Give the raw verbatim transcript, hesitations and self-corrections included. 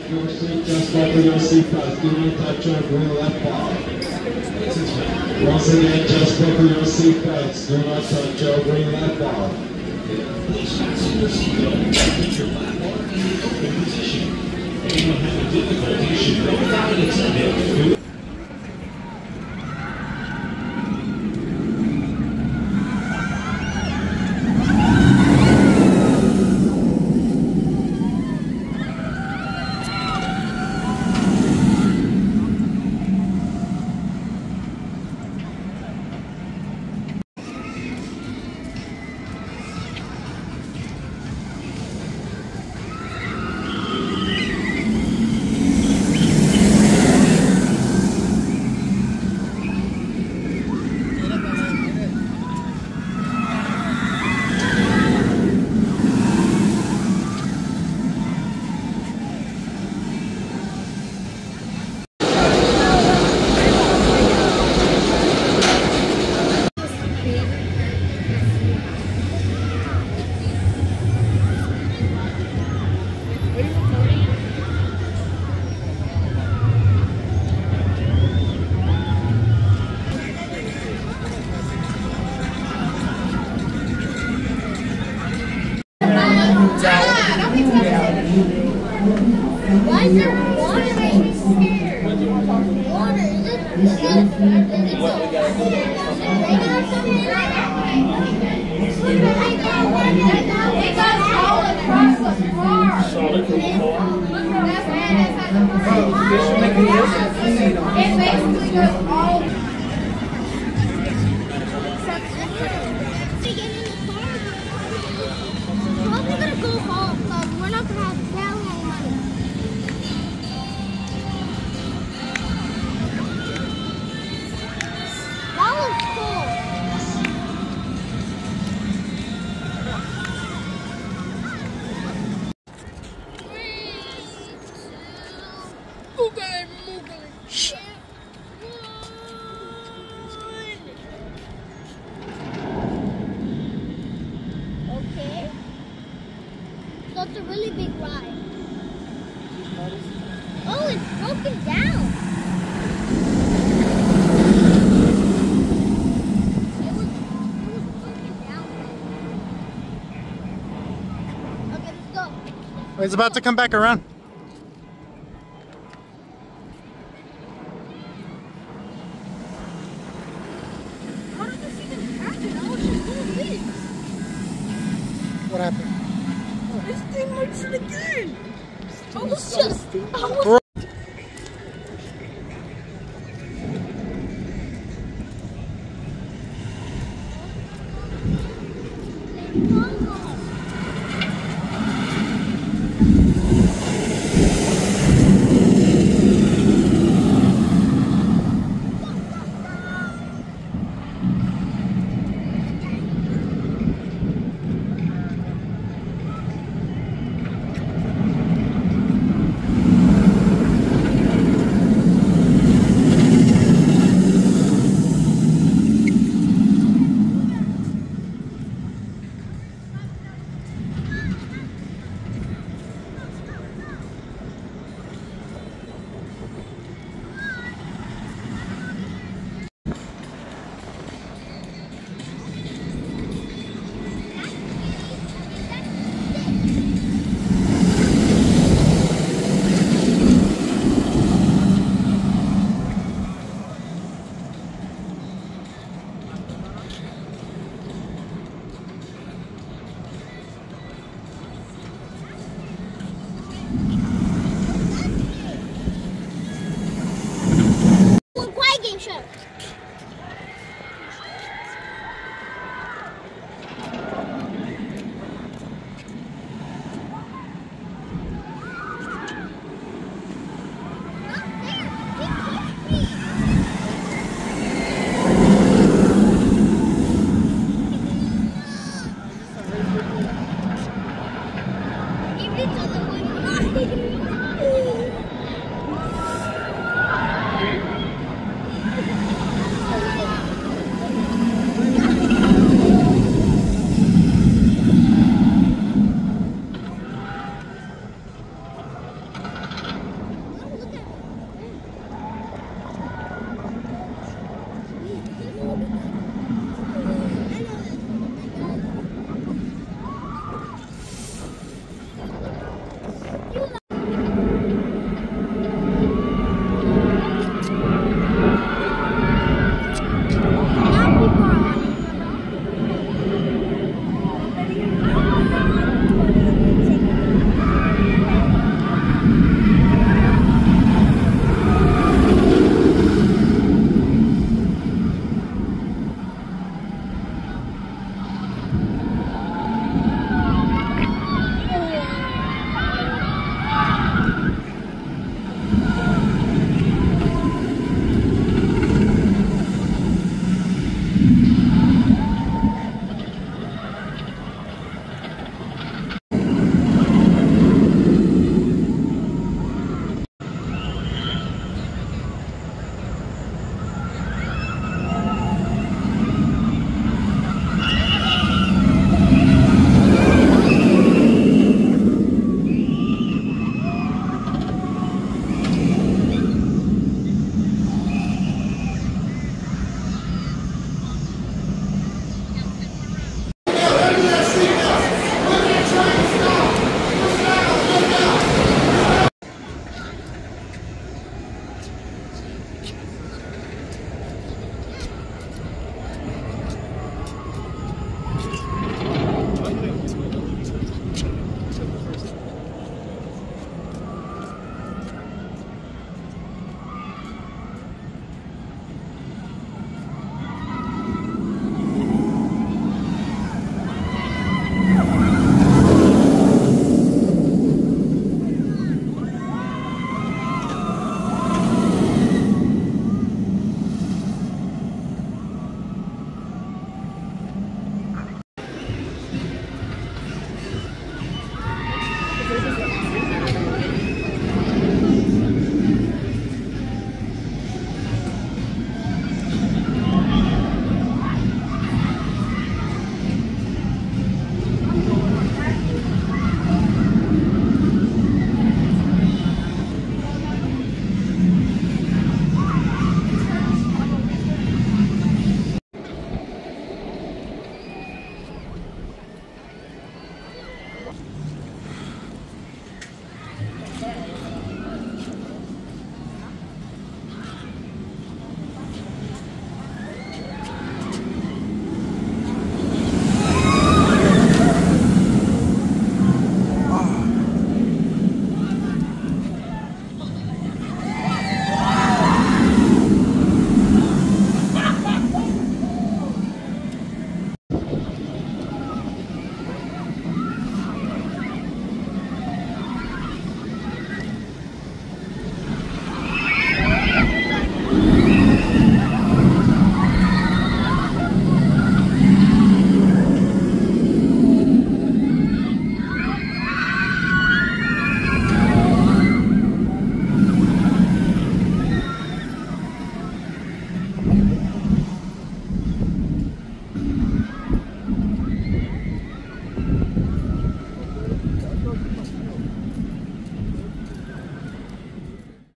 your seat, just buckle your seatbelts. Do not touch your green left bar. Once again, just buckle your seatbelts. Do not touch your green left bar. Please fasten your seatbelt. Keep your left bar in the open position. Anyone having difficulty should go without an attendant. Why is there water here? Water, is it, is it, is it regular something like that? It got all across the car. Solid from the floor? It basically goes all. Probably gonna go home because we're not gonna have barely any money. That was cool. Googly moogly shit. Okay. So it's a really big ride. Oh, it's broken down. It was, it was broken down. Okay, let's go. It's about to come back around. How did this even happen? I was just doing this. What happened? This thing works again. I was just. I was Bro. quiet game show. Even though the one